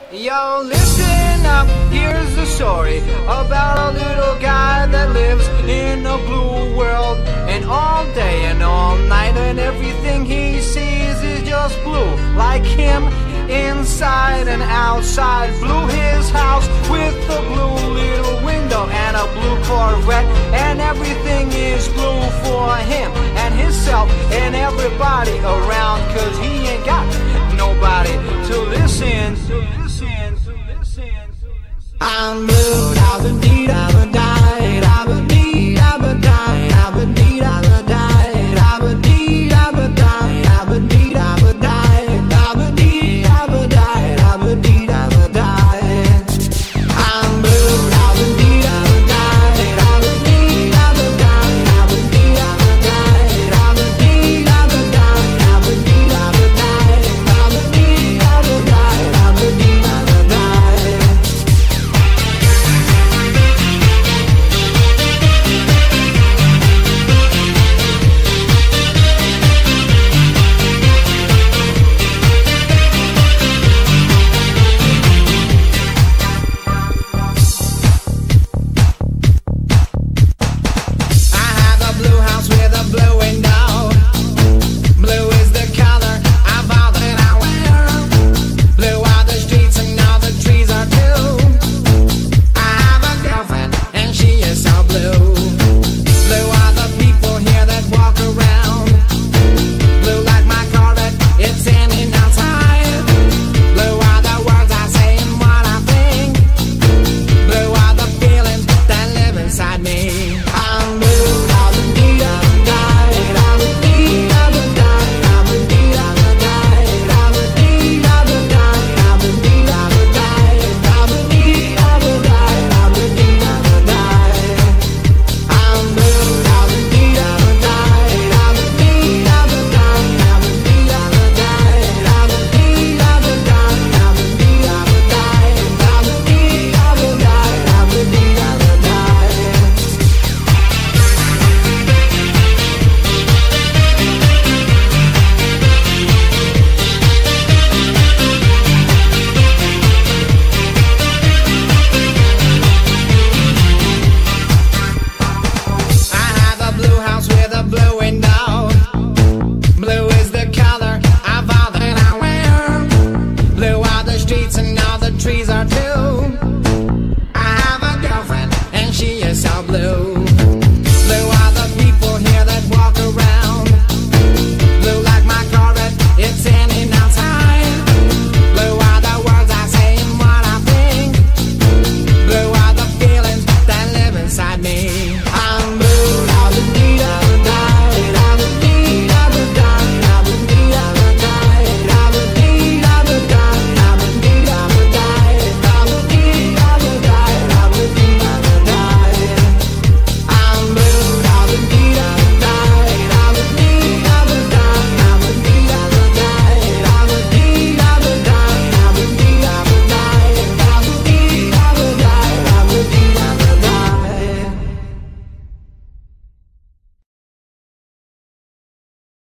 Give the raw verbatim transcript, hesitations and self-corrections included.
Yo, listen up, here's the story about a little guy that lives in a blue world. And all day and all night and everything he sees is just blue. Like him, inside and outside. Blue his house with a blue little window and a blue Corvette. And everything is blue for him and himself and everybody around. Cause he ain't got nobody to listen. To listen, to listen, to listen. I'm blue, da da dee da.